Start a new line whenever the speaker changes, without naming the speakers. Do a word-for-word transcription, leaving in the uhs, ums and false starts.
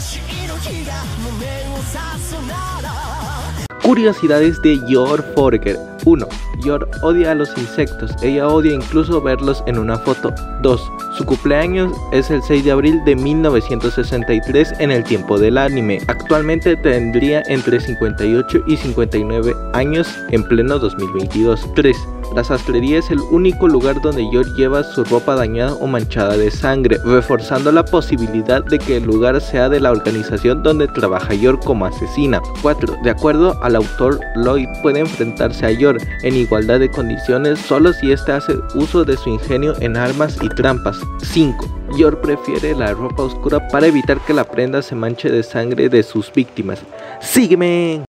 Curiosidades de Yor Forger. uno. Yor odia a los insectos, ella odia incluso verlos en una foto. dos. Su cumpleaños es el seis de abril de mil novecientos sesenta y tres en el tiempo del anime. Actualmente tendría entre cincuenta y ocho y cincuenta y nueve años en pleno dos mil veintidós. tres. La sastrería es el único lugar donde Yor lleva su ropa dañada o manchada de sangre, reforzando la posibilidad de que el lugar sea de la organización donde trabaja Yor como asesina. cuatro. De acuerdo al autor, Lloyd puede enfrentarse a Yor en igualdad de condiciones solo si éste hace uso de su ingenio en armas y trampas. cinco. Yor prefiere la ropa oscura para evitar que la prenda se manche de sangre de sus víctimas. ¡Sígueme!